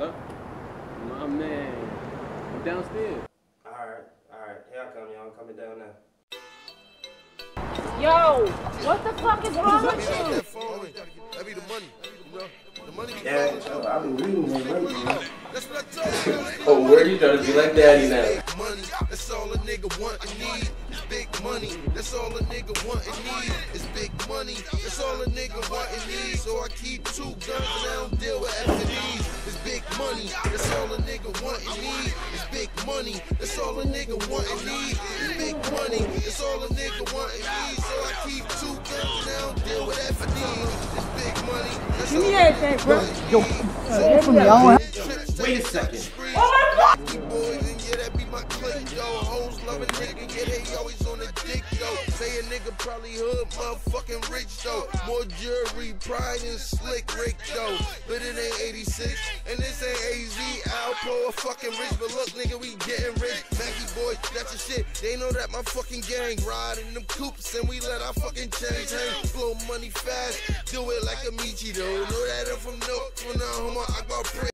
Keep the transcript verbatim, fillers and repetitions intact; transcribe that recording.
Hello? My man. I'm downstairs. Alright, alright. Here I come, y'all. I'm coming down now. Yo, what the fuck is wrong with you? That be the money, you know? The money be Yeah, oh, I've been reading him lately, man. That's what I told you. Oh, where you trying to be like daddy now? Money, that's all a nigga want and need. It's big money, that's all a nigga want and need. It's big money, that's all a nigga want and need. So I keep two guns and I don't deal with F and E's. It's big money, that's all a nigga want and need. It's big money, that's all a nigga want and need. It's big money, that's all a nigga want and need. So I keep two guns and I don't deal with F and E's. It's big money, that's all a nigga want and need. Yo, uh, open me, I don't have... Wait a second. Oh my God! Boys and yeah, that be my clique, though. Hoes loving nigga, yeah, they always on the dick, though. Say a nigga probably hood, motherfucking rich, though. More jewelry, pride, and slick Rick, though. But it ain't eighty-six, and this ain't A Z, Alpo, a fucking rich. But look, nigga, we getting rich. Mackie boys, that's the shit. They know that my fucking gang ride in them coops, and we let our fucking chains hang. Blow money fast, do it like a Michi, though. Know that I'm from Nook, when I'm home, I got